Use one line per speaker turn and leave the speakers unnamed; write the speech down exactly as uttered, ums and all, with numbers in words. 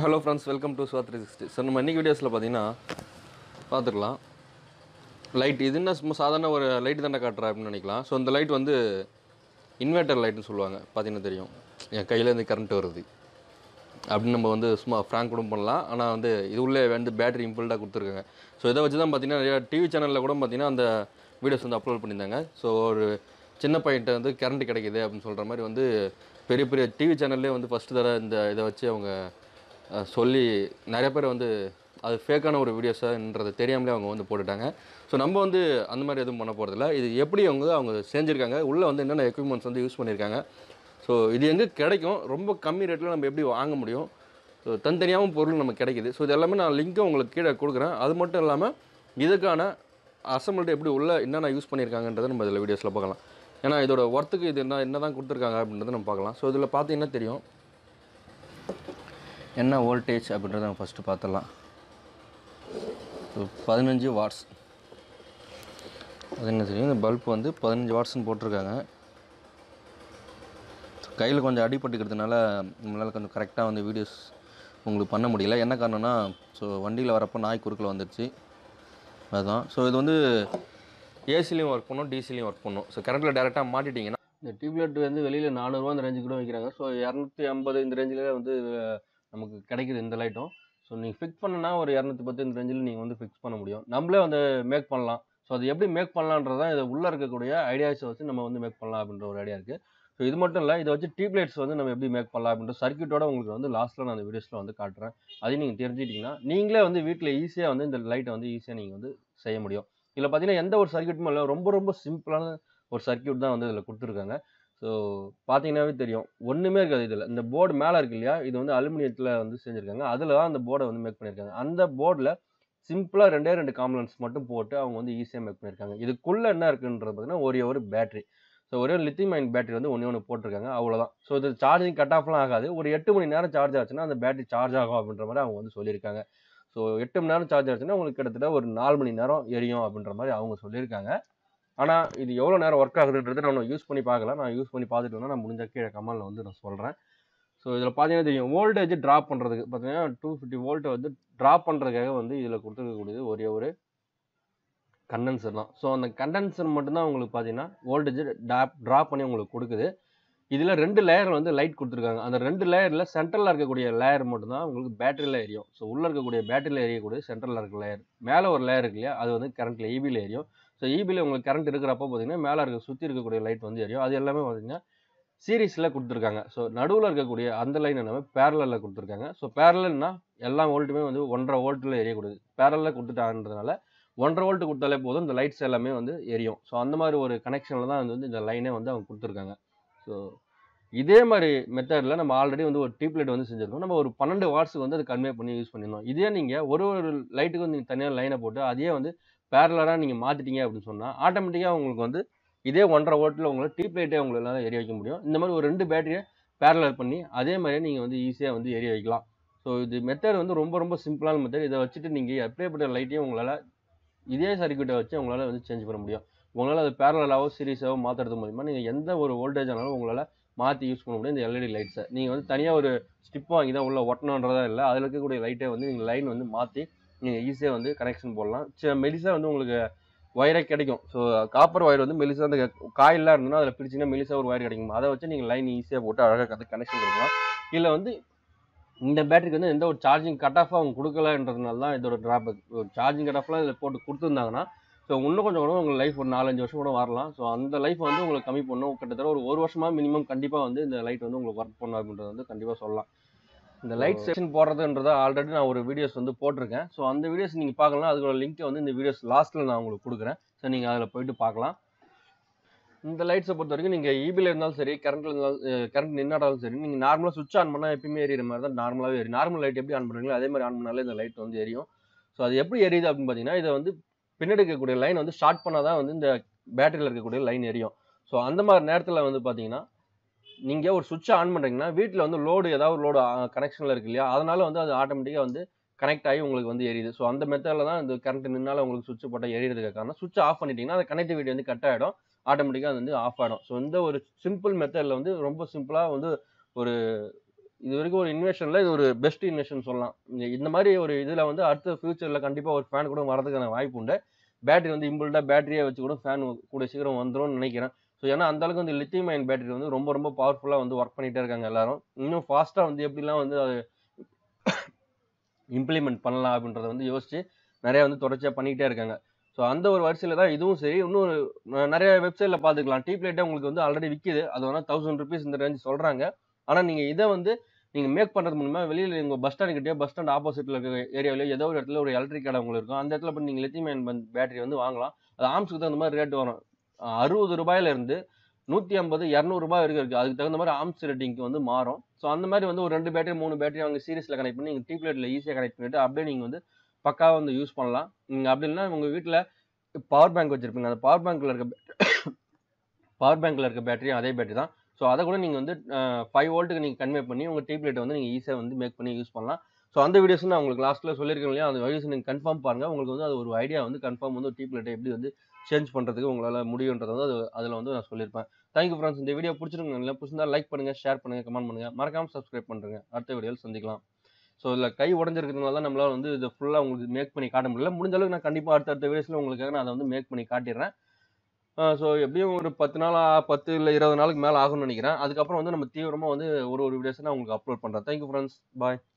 Hi, hello friends, welcome to SWAT three sixty. So நம்ம இன்னைக்கு வீடியோஸ்ல பாத்தீங்கன்னா பாத்துக்கலாம். லைட் இது என்ன சும்மா சாதாரண ஒரு லைட் தான காட்றா அப்படினு நினைக்கலாம். சோ இந்த லைட் வந்து இன்வெர்ட்டர் லைட்னு சொல்லுவாங்க. பாத்தீங்கன்னா தெரியும். என் கையில இருந்து கரண்ட் வருது. அப்படி நம்ம வந்து சும்மா ஃப்ராங்க் கூட பண்ணலாம். ஆனா வந்து இது உள்ளே வந்து பேட்டரி இம்பிள்டா கொடுத்திருக்காங்க. சோ இத வச்சு தான் பாத்தீங்கன்னா நிறைய டிவி சேனல்ல கூட பாத்தீங்கன்னா அந்த வீடியோஸ் வந்து அப்லோட் பண்ணிருந்தாங்க. சோ ஒரு சின்ன பையன்ட்ட வந்து கரண்ட் கிடைக்குது அப்படினு சொல்ற மாதிரி வந்து பெரிய பெரிய டிவி சேனல்லே வந்து ஃபர்ஸ்ட் தடவை இந்த இத வச்சு அவங்க சொல்லி நிறைய பேர் வந்து அது ஃபேக்கான ஒரு வீடியோஸான்றது தெரியாமலே அவங்க வந்து போட்டுட்டாங்க. ஸோ நம்ம வந்து அந்த மாதிரி எதுவும் பண்ண போகிறதில்ல. இது எப்படி அவங்க அவங்க செஞ்சுருக்காங்க, உள்ளே வந்து என்னென்ன எக்யூப்மெண்ட்ஸ் வந்து யூஸ் பண்ணியிருக்காங்க, ஸோ இது எங்கே கிடைக்கும், ரொம்ப கம்மி ரேட்டில் நம்ம எப்படி வாங்க முடியும், ஸோ தனித்தனியாகவும் பொருள் நமக்கு கிடைக்குது. ஸோ இது எல்லாமே நான் லிங்க்கை உங்களுக்கு கீழே கொடுக்குறேன். அது மட்டும் இல்லாமல் இதுக்கான அசம்பிள்ட்டு எப்படி உள்ள என்னென்ன யூஸ் பண்ணியிருக்காங்கன்றதை நம்ம இதில் வீடியோஸில் பார்க்கலாம். ஏன்னா இதோட ஒர்த்துக்கு இது என்ன என்ன தான் கொடுத்துருக்காங்க அப்படின்றத நம்ம பார்க்கலாம். ஸோ இதில் பார்த்தீங்கன்னா தெரியும் என்ன வோல்டேஜ் அப்படின்றத நம்ம ஃபஸ்ட்டு பார்த்துடலாம். ஸோ பதினஞ்சு வாட்ஸ் அது என்ன தெரியும், இந்த பல்ப் வந்து பதினஞ்சு வாட்ஸ்ன்னு போட்டிருக்காங்க. கையில் கொஞ்சம் அடிபட்டுக்கிறதுனால நம்மளால் கொஞ்சம் கரெக்டாக வந்து வீடியோஸ் உங்களுக்கு பண்ண முடியல. என்ன காரணம்னா, ஸோ வண்டியில் வரப்போ நாய் குறுக்கில் வந்துடுச்சு, அதுதான். ஸோ இது வந்து ஏசிலையும் ஒர்க் பண்ணும், டிசிலையும் ஒர்க் பண்ணும். ஸோ கரண்ட்டில் டேரெக்டாக மாட்டிட்டிங்கன்னா இந்த டியூப்லைட் வந்து வெளியில் நானூறுரூவா இந்த ரேஞ்சு கூட வைக்கிறாங்க. ஸோ இரநூத்தி ஐம்பது இந்த ரேஞ்சில் வந்து நமக்கு கிடைக்குது இந்த லைட்டும். ஸோ நீங்கள் ஃபிக்ஸ் பண்ணனா ஒரு இரநூத்தி பத்து இந்த ரேஞ்சில் நீங்கள் வந்து ஃபிக்ஸ் பண்ண முடியும். நம்மளே வந்து மேக் பண்ணலாம். ஸோ அது எப்படி மேக் பண்ணலான்றதான் இதை உள்ளே இருக்கக்கூடிய ஐடியாஸை வச்சு நம்ம வந்து மேக் பண்ணலாம் அப்படின்ற ஒரு ஐடியா இருக்குது. ஸோ இது மட்டும் இல்லை, இதை வச்சு டியூப் லைட்ஸ் வந்து நம்ம எப்படி மேக் பண்ணலாம் அப்படின்ற சர்க்யூட்டோட உங்களுக்கு வந்து லாஸ்ட்டில் நான் அந்த வீடியோஸில் வந்து காட்டுறேன். அதையும் நீங்கள் தெரிஞ்சுக்கிட்டிங்கன்னா நீங்களே வந்து வீட்டில் ஈஸியாக வந்து இந்த லைட்டை வந்து ஈஸியாக நீங்கள் வந்து செய்ய முடியும். இதில் பார்த்தீங்கன்னா எந்த ஒரு சர்க்யூட்டுமே இல்லை, ரொம்ப ரொம்ப சிம்பிளான ஒரு சர்க்யூட் தான் வந்து இதில் கொடுத்துருக்காங்க. ஸோ பார்த்தீங்கன்னாவே தெரியும், ஒன்றுமே இருக்காது இதில். இந்த போர்டு மேலே இருக்கு இல்லையா, இது வந்து அலுமினியத்தில் வந்து செஞ்சுருக்காங்க. அதில் தான் அந்த போர்டை வந்து மேக் பண்ணியிருக்காங்க. அந்த போர்டில் சிம்பிளாக ரெண்டே ரெண்டு காம்பனன்ட்ஸ் மட்டும் போட்டு அவங்க வந்து ஈஸியாக மேக் பண்ணியிருக்காங்க. இதுக்குள்ளே என்ன இருக்குன்றது பார்த்தீங்கன்னா ஒரே ஒரு பேட்டரி. ஸோ ஒரே ஒரு லித்தியம் அயன் பேட்டரி வந்து ஒன்றே ஒன்று போட்டிருக்காங்க, அவ்வளோதான். ஸோ இது சார்ஜிங் கட் ஆஃப்லாம் ஆகாது. ஒரு எட்டு மணி நேரம் சார்ஜ் ஆச்சுன்னா அந்த பேட்டரி சார்ஜ் ஆகும் அப்படின்ற மாதிரி அவங்க வந்து சொல்லியிருக்காங்க. ஸோ எட்டு மணி நேரம் சார்ஜ் ஆச்சுன்னா உங்களுக்கு கிட்டத்தட்ட ஒரு நாலு மணி நேரம் எரியும் அப்படின்ற மாதிரி அவங்க சொல்லியிருக்காங்க. ஆனால் இது எவ்வளோ நேரம் ஒர்க் ஆகுதுன்றது நான் யூஸ் பண்ணி பார்க்கல. நான் யூஸ் பண்ணி பார்த்துட்டு வேணா நான் முடிஞ்ச கீழே கமெண்ட்ல வந்து நான் சொல்கிறேன். ஸோ இதில் பார்த்தீங்கன்னா தெரியும், வோல்டேஜ் ட்ராப் பண்ணுறதுக்கு பார்த்தீங்கன்னா டூ ஃபிஃப்டி வோல்ட்டை வந்து ட்ராப் பண்ணுறதுக்காக வந்து இதில் கொடுத்துருக்கக்கூடியது ஒரே ஒரு கண்டென்சர் தான். ஸோ அந்த கண்டென்சர் மட்டும்தான் உங்களுக்கு பார்த்தீங்கன்னா வோல்டேஜ் ட்ராப் ட்ராப் பண்ணி உங்களுக்கு கொடுக்குது. இதில் ரெண்டு லேயர் வந்து லைட் கொடுத்துருக்காங்க. அந்த ரெண்டு லேயரில் சென்ட்ரலில் இருக்கக்கூடிய லேயர் மட்டும்தான் உங்களுக்கு பேட்டரியில் எரியும். ஸோ உள்ளே இருக்கக்கூடிய பேட்டரியில் எரியக்கூடிய சென்ட்ரலில் இருக்க லேயர், மேலே ஒரு லேயர் இருக்கு இல்லையா, அது வந்து கரண்ட்டில் ஈபியில் எரியும். ஸோ ஈபியில் உங்களுக்கு கரண்ட் இருக்கிறப்போ பார்த்தீங்கன்னா மேலே இருக்க சுற்றி இருக்கக்கூடிய லைட் வந்து எரியும். அது எல்லாமே பார்த்தீங்கன்னா சீரீஸில் கொடுத்துருக்காங்க. ஸோ நடுவில் இருக்கக்கூடிய அந்த லைன் எல்லாமே பேரலில் கொடுத்துருக்காங்க. ஸோ பேரலல்னா எல்லா வோல்ட்டுமே வந்து ஒன்றரை வோல்ட்டில் எரியக்கூடியது. பேரலில் கொடுத்துட்டாங்கன்றதுனால ஒன்றரை வோல்ட்டு கொடுத்தாலே போதும், இந்த லைட்ஸ் எல்லாமே வந்து எரியும். ஸோ அந்த மாதிரி ஒரு கனெக்ஷனில் தான் வந்து இந்த லைனே வந்து அவங்க கொடுத்துருக்காங்க. ஸோ இதே மாதிரி மெத்தடில் நம்ம ஆல்ரெடி வந்து ஒரு டியூப் லைட் வந்து செஞ்சுருக்கோம். நம்ம ஒரு பன்னெண்டு வாட்ஸுக்கு வந்து அதை கன்வே பண்ணி யூஸ் பண்ணியிருந்தோம். இதே நீங்கள் ஒரு ஒரு லைட்டுக்கு வந்து நீங்கள் தனியாக லைனை போட்டு அதையே வந்து பேரலராக நீங்கள் மாற்றிட்டீங்க அப்படின்னு சொன்னால் ஆட்டோமேட்டிக்காக உங்களுக்கு வந்து இதே ஒன்றரை வோல்ட்டில் உங்களை டியூப் லைட்டே உங்களால் எரிய வைக்க முடியும். இந்த மாதிரி ஒரு ரெண்டு பேட்டரியை பேரலர் பண்ணி அதே மாதிரியே நீங்கள் வந்து ஈஸியாக வந்து எரிய வைக்கலாம். ஸோ இது மெத்தட் வந்து ரொம்ப ரொம்ப சிம்பிளான மெத்தட். இதை வச்சுட்டு நீங்கள் எப்படிப்பட்ட லைட்டையும் உங்களால் இதே சர்க்யூட்டை வச்சு உங்களால் வந்து சேஞ்ச் பண்ண முடியும். உங்களால் அது பேரலாவோ சீரிஸாவோ மாற்றுறது மூலிமா நீங்கள் எந்த ஒரு வோல்டேஜ் ஆனாலும் உங்களால் மாற்றி யூஸ் பண்ண முடியும். இந்த எல்இடி லைட்ஸை நீங்கள் வந்து தனியாக ஒரு ஸ்டிப் வாங்கி தான் உள்ள ஒட்டணுன்றதா இல்லை, அதில் இருக்கக்கூடிய லைட்டை வந்து நீங்கள் லைன் வந்து மாற்றி நீங்கள் ஈஸியாக வந்து கனெக்ஷன் போடலாம். சரி, மெலிசா வந்து உங்களுக்கு ஒயரே கிடைக்கும். ஸோ காப்பர் ஒயர் வந்து மெலிசா அந்த காயிலாம் இருந்ததுன்னா அதில் பிரிச்சிங்கன்னா மெலிசா ஒரு ஒயர் கிடைக்கும். அதை வச்சு நீங்கள் லைன் ஈஸியாக போட்டு அழகாக கனெக்ஷன் கொடுக்கலாம். இல்லை வந்து இந்த பேட்டரிக்கு வந்து எந்த ஒரு சார்ஜிங் கட் ஆஃபாக அவங்க கொடுக்கலன்றதுனால தான் இதோட ட்ராபேக். ஒரு சார்ஜிங் கட் ஆஃப்லாம் இதில் போட்டு கொடுத்துருந்தாங்கன்னா ஸோ இன்னும் கொஞ்சம் கூட உங்கள் லைஃப் ஒரு நாலஞ்சு வருஷம் கூட வரலாம். ஸோ அந்த லைஃப் வந்து உங்களுக்கு கம்மி பண்ணும். கிட்டத்தட்ட ஒரு ஒரு வருஷமாக மினிமம் கண்டிப்பாக வந்து இந்த லைட் வந்து உங்களுக்கு ஒர்க் பண்ணும் அப்படின்றது வந்து கண்டிப்பாக சொல்லலாம். இந்த லைட் செக்ஷன் போடுறதுன்றதை ஆல்ரெடி நான் ஒரு வீடியோஸ் வந்து போட்டிருக்கேன். ஸோ அந்த வீடியோஸ் நீங்கள் பார்க்கலாம். அதுக்கோட லிங்க்கை வந்து இந்த வீடியோஸ் லாஸ்ட்டில் நான் உங்களுக்கு கொடுக்குறேன். ஸோ நீங்கள் அதில் போயிட்டு பார்க்கலாம். இந்த லைட்ஸை பொறுத்த வரைக்கும் நீங்கள் ஈபியில் இருந்தாலும் சரி, கரண்ட்டில் இருந்தாலும் கரண்ட் நின்னாலும் சரி, நீங்கள் நார்மலாக சுவிட்ச் ஆன் பண்ணால் எப்பயுமே எரியிற மாதிரி தான் நார்மலாகவே எரியும். நார்மல் லைட் எப்படி ஆன் பண்ணுறீங்களோ அதே மாதிரி ஆன் பண்ணாலே இந்த லைட் வந்து எரியும். ஸோ அது எப்படி எரியுது அப்படின்னு பார்த்தீங்கன்னா, இதை வந்து பின்னாடி இருக்கக்கூடிய லைன் வந்து ஷார்ட் பண்ணால் தான் வந்து இந்த பேட்டரியில் இருக்கக்கூடிய லைன் எரியும். ஸோ அந்த மாதிரி நேரத்தில் வந்து பார்த்தீங்கன்னா நீங்கள் ஒரு சுவிட்சை ஆன் பண்ணுறீங்கன்னா வீட்டில் வந்து லோடு ஏதாவது லோடு கனெக்ஷனில் இருக்கு இல்லையா, அதனால வந்து அது ஆட்டோமேட்டிக்காக வந்து கனெக்ட் ஆகி உங்களுக்கு வந்து எரியுது. ஸோ அந்த மெத்தடில் தான் இந்த கரண்ட் நின்னால உங்களுக்கு சுவிட்ச் போட்டால் எரியறதுக்கு காரணம். சுவிட்ச் ஆஃப் பண்ணிட்டீங்கன்னா அந்த கனெக்டிவிட்டி வந்து கட் ஆகிடும், ஆட்டோமேட்டிக்காக அது வந்து ஆஃப் ஆகிடும். ஸோ இந்த ஒரு சிம்பிள் மெத்தடில் வந்து ரொம்ப சிம்பிளாக வந்து ஒரு
இது வரைக்கும் ஒரு இன்வெஸ்ஷனில் இது ஒரு பெஸ்ட் இன்வெஸ்ஷன் சொல்லலாம். இந்த மாதிரி ஒரு இதில் வந்து அடுத்த ஃபியூச்சரில் கண்டிப்பாக ஒரு ஃபேன் கூட வரதுக்கான வாய்ப்பு உண்டு. பேட்டரி வந்து இம்பிள்டாக பேட்டரியை வச்சு கூட ஃபேன் கூட சீக்கிரம் வந்துரும்னு நினைக்கிறேன். ஸோ ஏன்னா அந்த அளவுக்கு வந்து லித்தியம் அயன் பேட்டரி வந்து ரொம்ப ரொம்ப பவர்ஃபுல்லாக வந்து ஒர்க் பண்ணிகிட்டே இருக்காங்க எல்லாரும். இன்னும் ஃபாஸ்ட்டாக வந்து எப்படிலாம் வந்து அது இம்ப்ளிமெண்ட் பண்ணலாம் அப்படின்றத வந்து யோசிச்சு நிறைய வந்து தொடர்ச்சியாக பண்ணிக்கிட்டே இருக்காங்க. ஸோ அந்த ஒரு வரிசையில் தான் இதுவும் சரி. இன்னும் நிறைய வெப்சைட்டில் பார்த்துக்கலாம். டீ பிளேட்டே உங்களுக்கு வந்து ஆல்ரெடி விற்கிது. அது வேணால் தௌசண்ட் ருபீஸ் இந்த ரேஞ்ச் சொல்கிறாங்க. ஆனால் நீங்கள் இதை வந்து நீங்கள் மேக் பண்ணுறது மூலமா வெளியில் உங்கள் பஸ் ஸ்டாண்ட் கிட்டே பஸ் ஸ்டாண்ட் ஆப்போசிட்டில் இருக்க ஏரியாவிலே ஏதோ ஒரு இடத்துல ஒரு எலக்ட்ரிக் கடை உங்களுக்கு இருக்கும். அந்த இடத்துல போய் நீங்கள் லித்தியம் அயன் பேட்டரி வந்து வாங்கலாம். அது ஆம்ஸுக்கு தகுந்த மாதிரி ரேட் வரும். அறுபது ரூபாயிலேருந்து நூற்றி ஐம்பது இரநூறுபா வரைக்கும் இருக்குது. அதுக்கு தகுந்த மாதிரி ஆம்ஸ் ரேட்டிங்க்கு வந்து மாறும். ஸோ அந்த மாதிரி வந்து ஒரு ரெண்டு பேட்டரி மூணு பேட்டரி அவங்க சீரிஸில் கனெக்ட் பண்ணி நீங்கள் டீ பிளேட்டில் ஈஸியாக கனெக்ட் பண்ணிவிட்டு அப்படியே நீங்கள் வந்து பக்காவாக வந்து யூஸ் பண்ணலாம். நீங்கள் அப்படி இல்லைன்னா உங்கள் வீட்டில் பவர் பேங்க் வச்சுருப்பீங்க. அந்த பவர் பேங்க்கில் இருக்க பவர் பேங்க்கில் இருக்க பேட்டரியும் அதே பேட்டரி தான். ஸோ அதை கூட நீங்கள் வந்து ஃபைவ் வோல்ட்டுக்கு நீங்கள் கன்வே பண்ணி உங்கள் டீ பிளேட்டை வந்து நீங்கள் ஈஸியாக வந்து மேக் பண்ணி யூஸ் பண்ணலாம். ஸோ அந்த வீடியோஸ் நான் உங்களுக்கு லாஸ்ட்டில் சொல்லியிருக்கேன் இல்லையா, அந்த வீடியோஸ் நீங்கள் கன்ஃபார்ம் பாருங்கள். உங்களுக்கு வந்து அது ஒரு ஐடியா வந்து கன்ஃபார்ம் வந்து டீ பிளேட்டை எப்படி வந்து சேஞ்ச் பண்ணுறதுக்கு உங்களால் முடியுன்றது வந்து அது அதில் வந்து நான் சொல்லியிருப்பேன். Thank you friends. இந்த வீடியோ பிடிச்சிருங்க இல்லை பிடிச்சிருந்தா லைக் பண்ணுங்கள், ஷேர் பண்ணுங்கள், கமெண்ட் பண்ணுங்கள், மறக்காமல் சப்ஸ்கிரைப் பண்ணுறேங்க. அடுத்த வீடியோவில் சந்திக்கலாம். ஸோ இதில் கை உடஞ்சிருக்கிறதுனால தான் நம்மளால் வந்து இதை ஃபுல்லாக உங்களுக்கு மேக் பண்ணி காட்ட முடியல. முடிஞ்ச அளவுக்கு நான் கண்டிப்பாக அடுத்த அடுத்த வீடியோஸில் உங்களுக்காக நான் அதை வந்து மேக் பண்ணி காட்டிடுறேன். ஸோ எப்படியும் ஒரு பத்து நாள் பத்து இல்லை இருபது நாளுக்கு மேலே ஆகும்னு நினைக்கிறேன். அதுக்கப்புறம் வந்து நம்ம தீவிரமாக வந்து ஒரு ஒரு வீடியோஸை நான் உங்களுக்கு அப்லோட் பண்ணுறேன். Thank you friends. பாய்.